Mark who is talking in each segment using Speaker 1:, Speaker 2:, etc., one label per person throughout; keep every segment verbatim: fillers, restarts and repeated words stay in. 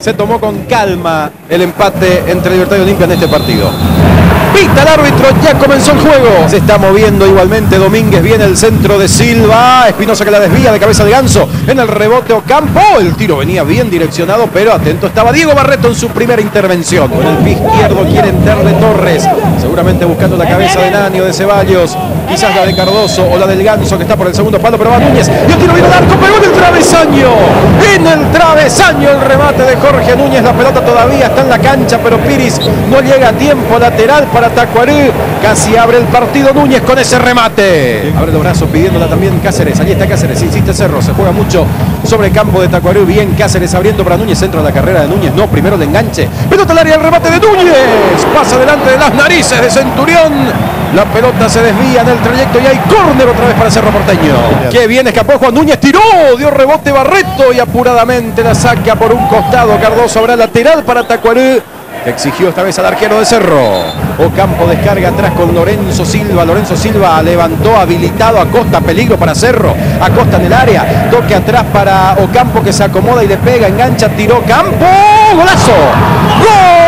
Speaker 1: Se tomó con calma el empate entre Libertad y Olimpia en este partido. Pita el árbitro, ya comenzó el juego. Se está moviendo igualmente Domínguez, viene el centro de Silva. Espinosa que la desvía de cabeza de Ganso. En el rebote Ocampo, el tiro venía bien direccionado, pero atento estaba Diego Barreto en su primera intervención. Con el pie izquierdo quiere entrarle Torres, seguramente buscando la cabeza de Nani o de Ceballos. Quizás la de Cardoso o la del Ganso que está por el segundo palo, pero va Núñez. Y el tiro vino al arco, pegó en el travesaño. En el travesaño el remate de Jorge Núñez. La pelota todavía está en la cancha, pero Piris no llega a tiempo. Lateral para Tacuarembó. Casi abre el partido Núñez con ese remate. Abre los brazos pidiéndola también Cáceres. Allí está Cáceres, insiste Cerro. Se juega mucho sobre el campo de Tacuarembó. Bien Cáceres abriendo para Núñez. Centro de la carrera de Núñez. No, primero el enganche. Pelota al área, el remate de Núñez. Pasa delante de las narices de Centurión. La pelota se desvía en el trayecto y hay córner otra vez para Cerro Porteño. Qué bien escapó Juan Núñez, tiró, dio rebote Barreto y apuradamente la saca por un costado. Cardoso habrá lateral para Tacuarembó, que exigió esta vez al arquero de Cerro. Ocampo descarga atrás con Lorenzo Silva. Lorenzo Silva levantó, habilitado. Acosta, peligro para Cerro. Acosta en el área. Toque atrás para Ocampo que se acomoda y le pega. Engancha, tiró Campo. ¡Golazo! ¡Gol!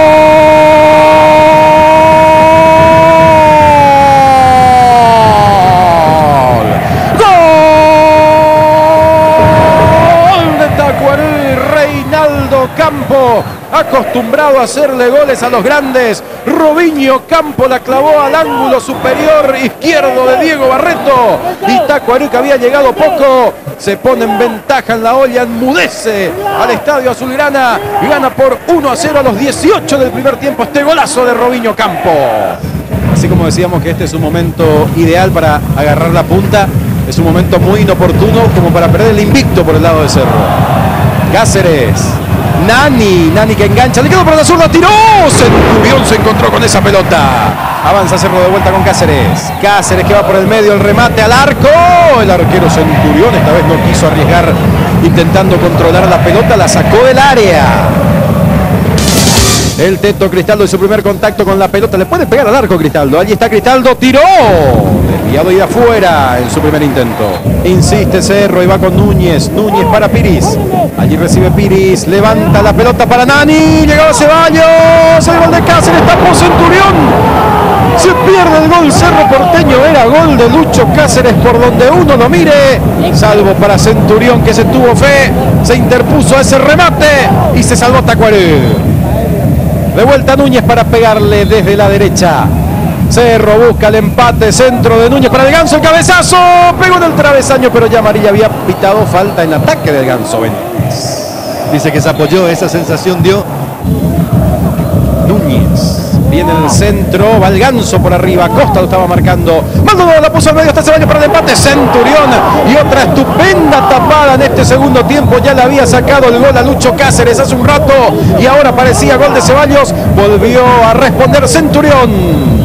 Speaker 1: Campo, acostumbrado a hacerle goles a los grandes. Robinho Campo la clavó al ángulo superior izquierdo de Diego Barreto. Y Tacuarembó, que había llegado poco, se pone en ventaja en la olla, enmudece al estadio azulgrana y gana por uno a cero a los dieciocho del primer tiempo este golazo de Robinho Campo. Así como decíamos que este es un momento ideal para agarrar la punta, es un momento muy inoportuno como para perder el invicto por el lado de Cerro. Cáceres. Nani, Nani que engancha, le quedó por la zurda, tiró, Centurión se encontró con esa pelota. Avanza Cerro de vuelta con Cáceres. Cáceres que va por el medio, el remate al arco. El arquero Centurión esta vez no quiso arriesgar intentando controlar la pelota, la sacó del área. El Teto Cristaldo en su primer contacto con la pelota. Le puede pegar al arco Cristaldo. Allí está Cristaldo. Tiró. Desviado y de afuera en su primer intento. Insiste Cerro y va con Núñez. Núñez para Piris. Allí recibe Piris. Levanta la pelota para Nani. Llegaba Ceballos. El gol de Cáceres. Tapó Centurión. Se pierde el gol. Cerro Porteño. Era gol de Lucho Cáceres por donde uno lo mire. Salvo para Centurión que se tuvo fe. Se interpuso a ese remate y se salvó Tacuarembó. De vuelta Núñez para pegarle desde la derecha. Cerro busca el empate. Centro de Núñez para el Ganso. El cabezazo. Pegó en el travesaño, pero ya amarilla había pitado falta en ataque del Ganso Benítez.
Speaker 2: Dice que se apoyó. Esa sensación dio
Speaker 1: Núñez. Viene el centro, va el Ganso por arriba, Costa lo estaba marcando, Maldonado la puso al medio, hasta Ceballos para el empate, Centurión y otra estupenda tapada en este segundo tiempo, ya le había sacado el gol a Lucho Cáceres hace un rato y ahora parecía gol de Ceballos, volvió a responder Centurión.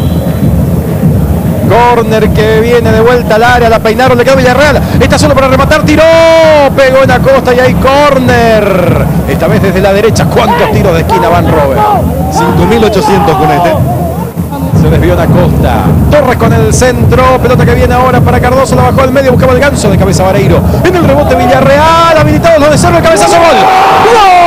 Speaker 1: Corner que viene de vuelta al área, la peinaron, le quedó Villarreal, está solo para rematar, tiró, pegó en Acosta y hay corner, esta vez desde la derecha. ¿Cuántos tiros de esquina van, Robert?
Speaker 2: cinco mil ochocientos con este.
Speaker 1: Se desvió en Acosta, Torres con el centro, pelota que viene ahora para Cardoso, la bajó al medio, buscaba el Ganso de cabeza Vareiro, en el rebote Villarreal, habilitados los de Cerro, el cabezazo, gol, ¡gol!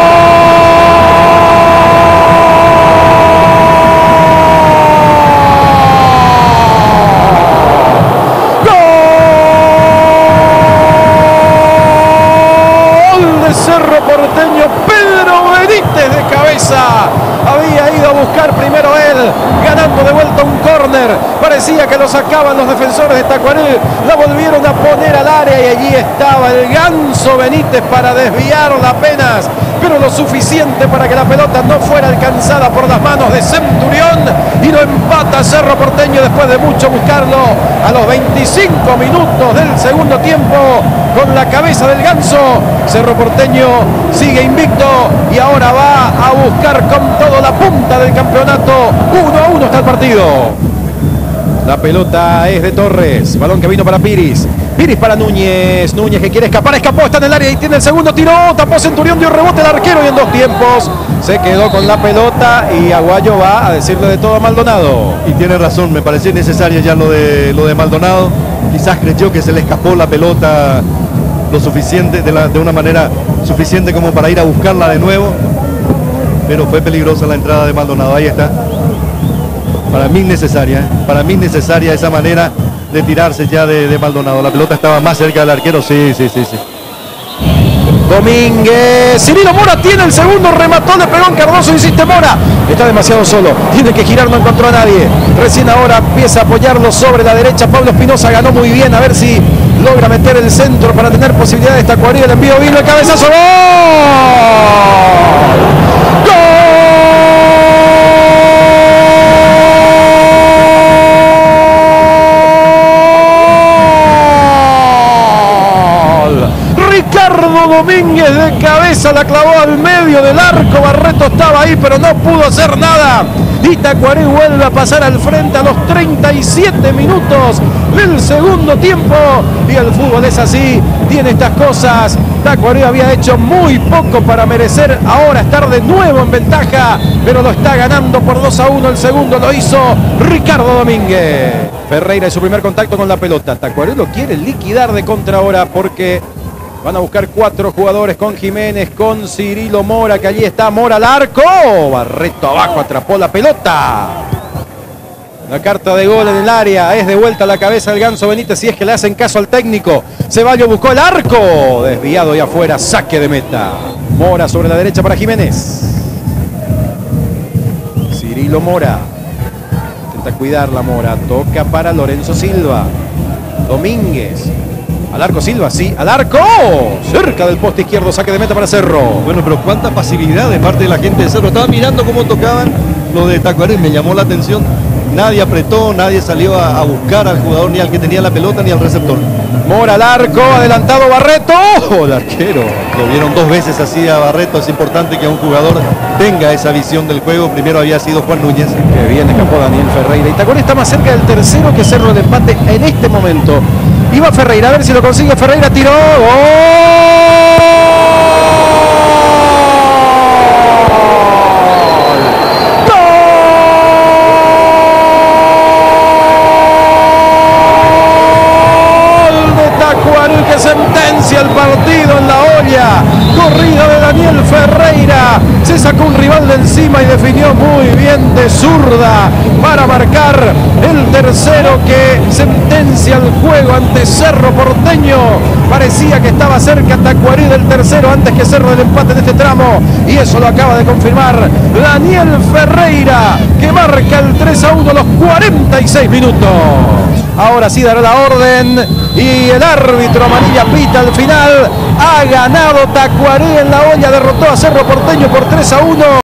Speaker 1: Cerro Porteño, Pedro Benítez de cabeza, había ido a buscar primero él, ganando de vuelta un córner, parecía que lo sacaban los defensores de Tacuarembó, la volvieron a poner al área y allí estaba el Ganso Benítez para desviarla apenas, pero lo suficiente para que la pelota no fuera alcanzada por las manos de Centurión y lo empata Cerro Porteño después de mucho buscarlo a los veinticinco minutos del segundo tiempo con la cabeza del Ganso. Cerro Porteño sigue invicto y ahora va a buscar con todo la punta del campeonato. Uno a uno está el partido. La pelota es de Torres, balón que vino para Piris. Piris para Núñez, Núñez que quiere escapar, escapó, está en el área y tiene el segundo tiro, tapó Centurión, dio rebote el arquero y en dos tiempos se quedó con la pelota y Aguayo va a decirle de todo a Maldonado.
Speaker 2: Y tiene razón, me pareció innecesario ya lo de, lo de Maldonado, quizás creyó que se le escapó la pelota lo suficiente, de, la, de una manera suficiente como para ir a buscarla de nuevo. Pero fue peligrosa la entrada de Maldonado. Ahí está. Para mí innecesaria, ¿eh? Para mí innecesaria esa manera de tirarse ya de, de Maldonado. La pelota estaba más cerca del arquero. Sí, sí, sí, sí.
Speaker 1: Domínguez, Cirilo Mora tiene el segundo, remató, le pegó en Cardoso, insiste Mora, está demasiado solo, tiene que girar, no encontró a nadie, recién ahora empieza a apoyarlo sobre la derecha. Pablo Espinosa ganó muy bien, a ver si logra meter el centro para tener posibilidades. Tacuarí, el envío vino, el cabezazo, ¡gol! Ricardo Domínguez de cabeza la clavó al medio del arco. Barreto estaba ahí pero no pudo hacer nada. Y Tacuarí vuelve a pasar al frente a los treinta y siete minutos del segundo tiempo. Y el fútbol es así, tiene estas cosas. Tacuarí había hecho muy poco para merecer ahora estar de nuevo en ventaja, pero lo está ganando por dos a uno. El segundo lo hizo Ricardo Domínguez. Ferreira en su primer contacto con la pelota. Tacuarí lo quiere liquidar de contra ahora porque van a buscar cuatro jugadores con Jiménez, con Cirilo Mora, que allí está Mora al arco. Barreto abajo, atrapó la pelota. La carta de gol en el área, es de vuelta a la cabeza del Ganso Benítez, si es que le hacen caso al técnico. Ceballos buscó el arco, desviado y afuera, saque de meta. Mora sobre la derecha para Jiménez. Cirilo Mora, intenta cuidar la Mora, toca para Lorenzo Silva. Domínguez. Al arco Silva, sí, al arco, cerca del poste izquierdo, saque de meta para Cerro.
Speaker 2: Bueno, pero cuánta pasividad de parte de la gente de Cerro. Estaba mirando cómo tocaban lo de Tacuarí, me llamó la atención. Nadie apretó, nadie salió a, a buscar al jugador, ni al que tenía la pelota, ni al receptor.
Speaker 1: Mora al arco, adelantado Barreto.
Speaker 2: Oh, el arquero. Lo vieron dos veces así a Barreto. Es importante que un jugador tenga esa visión del juego. Primero había sido Juan Núñez.
Speaker 1: Que bien escapó Daniel Ferreira. Y Tacuarí está más cerca del tercero que Cerro del empate en este momento. Iba Ferreira, a ver si lo consigue. Ferreira tiró. ¡Gol! Que sentencia el partido en la olla. Corrida de Daniel Ferreira, se sacó un rival de encima y definió muy bien de zurda para marcar el tercero que sentencia el juego ante Cerro Porteño. Parecía que estaba cerca Tacuarí del tercero antes que Cerro del empate en este tramo, y eso lo acaba de confirmar Daniel Ferreira, que marca el tres a uno a los cuarenta y seis minutos. Ahora sí dará la orden y el árbitro amarilla pita al final. Ha ganado Tacuarí en la olla, derrotó a Cerro Porteño por tres a uno.